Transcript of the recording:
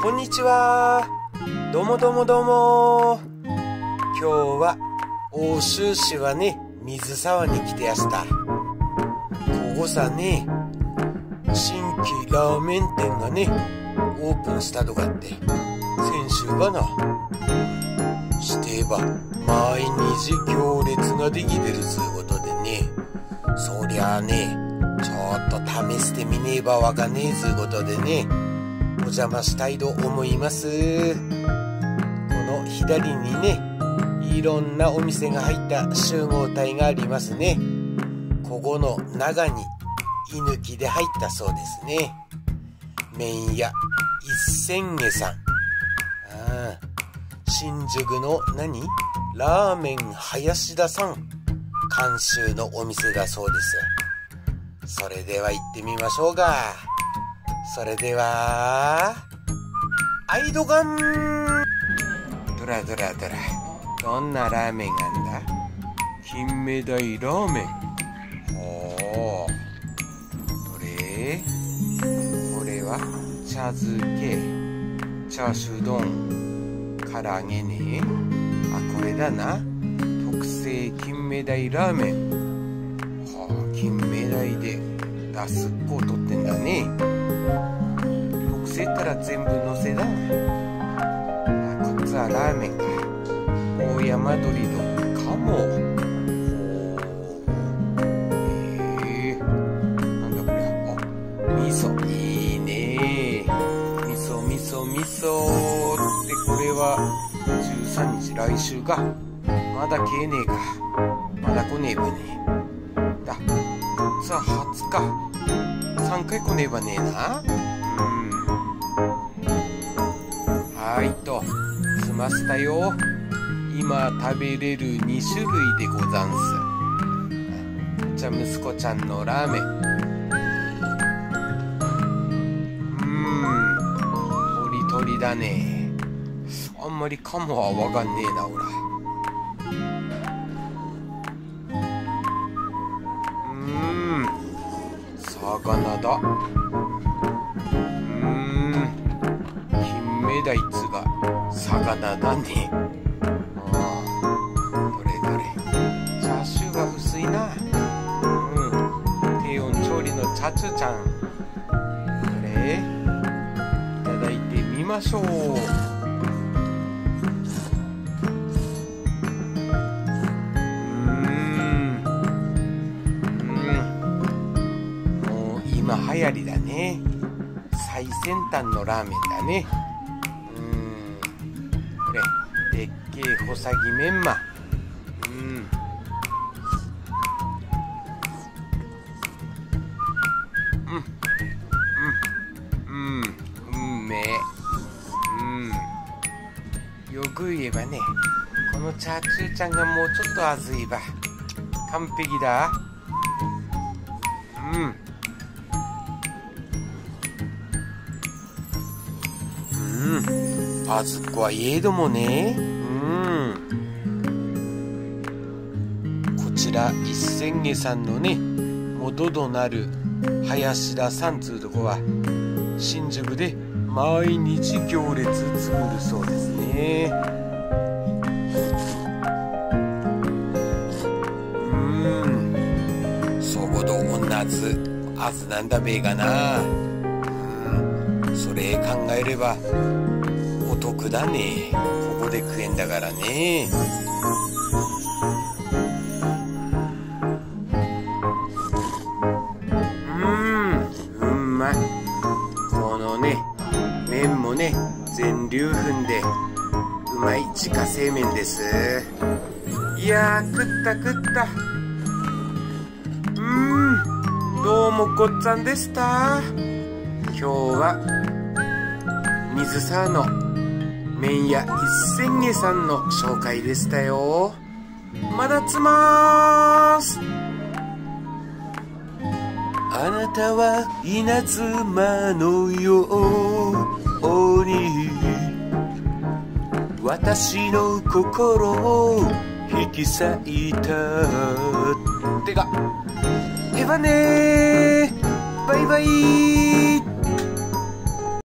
こんにちは。どうもどうもどうも。今日は奥州市はね、水沢に来てやした。ここさね、新規ラーメン店がね、オープンしたとかって、先週かな。してば、毎日行列ができてるつうことでね、そりゃあね、ちょっと試してみねえばわかんねえつうことでね、お邪魔したいと思います。この左にね、いろんなお店が入った集合体がありますね。ここの中に居抜きで入ったそうですね。麺屋一銭下さん。新宿のラーメン林田さん監修のお店だそうです。それでは行ってみましょうか。それではアイドガン。どらどらどら、どんなラーメンなんだ。金目鯛ラーメン。ほう、どれ。これは茶漬け、チャーシュー丼、唐揚げね。あ、これだな、特製金目鯛ラーメン。はあ、金目鯛でガスっこを取ってんだね。特製ったら全部のせだ。あ、こっちはラーメンか。大山鶏の鴨。なんだこれ。あ、味噌いいね。味噌味噌味噌ってこれは13日来週か。まだ来えねえか。まだ来ねえばねえだ。さあ20日3回来ねえばねえな。はいと、済ませたよ。今食べれる2種類でござんす。じゃあ息子ちゃんのラーメン。トリトリだね。あんまりかもはわかんねえな、ほら。魚だ。金目鯛っつが魚だね。どれどれ。チャーシューが薄いな。低温調理のチャチュちゃん。これいただいてみましょう。もう今流行りだね。最先端のラーメンだね。これでっけえ細木メンマ。うんめえ。よく言えばね、このチャーチューちゃんがもうちょっと熱いば完璧だ。あずっこはいえどもね。こちら一銭下さんのね、元となる林田さんつうとこは新宿で毎日行列作るそうですね。そこと同じあずなんだべえがな。それ考えればお得だね。ここで食えんだからね。うまい。このね、麺もね、全粒粉でうまい自家製麺です。いやー、食った食った。どうもごっつぁんでした。今日は水沢の麺屋一銭下さんの紹介でしたよ。まだつまーす。あなたは稲妻のように私の心を引き裂いた。てか、えばねー。バイバイ。